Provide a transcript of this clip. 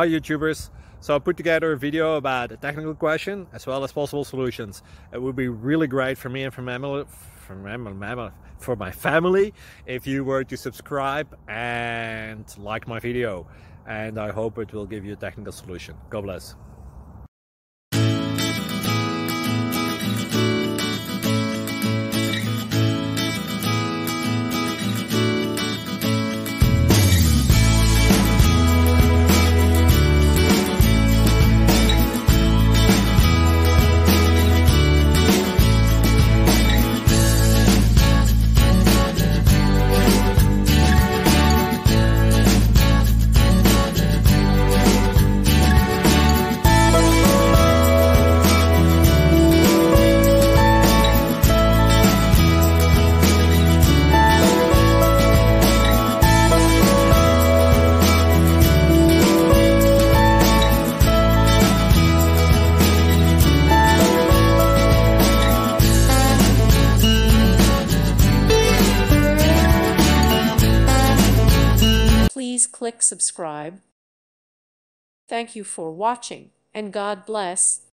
Hi YouTubers! So I put together a video about a technical question as well as possible solutions. It would be really great for me and for my family if you were to subscribe and like my video, and I hope it will give you a technical solution. God bless. Please click subscribe. Thank you for watching, and God bless.